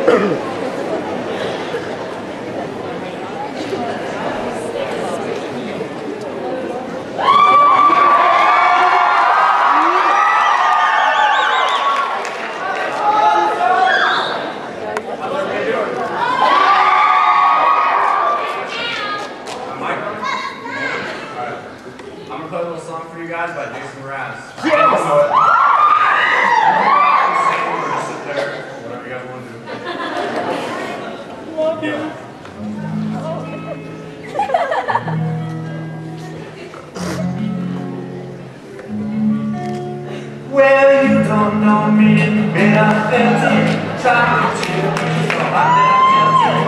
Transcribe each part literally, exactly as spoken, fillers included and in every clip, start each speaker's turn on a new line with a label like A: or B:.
A: Well, you don't know me, but I felt it. Trying to chill, so I didn't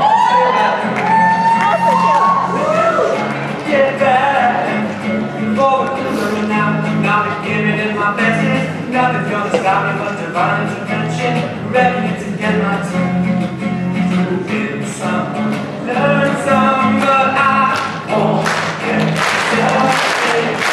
A: get back. Forward to the now, now to give it in my best. Nothing's gonna stop me but divine intervention. Ready to get my team. Prove some, learn some, but I won't get selfish.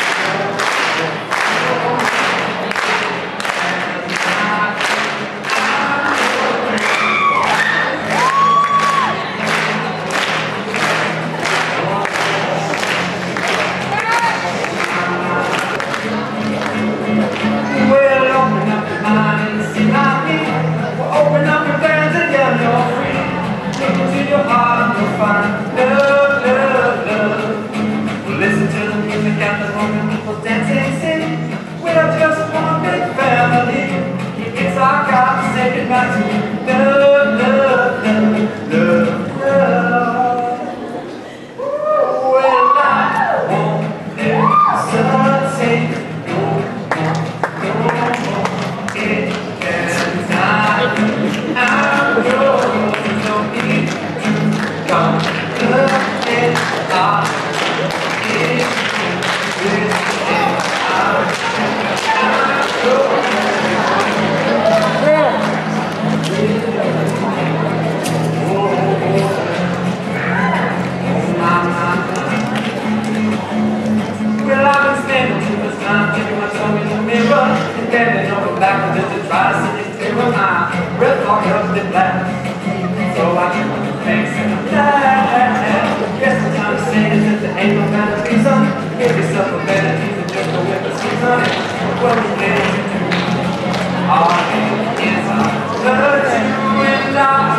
A: What we can do, all things are learning, and I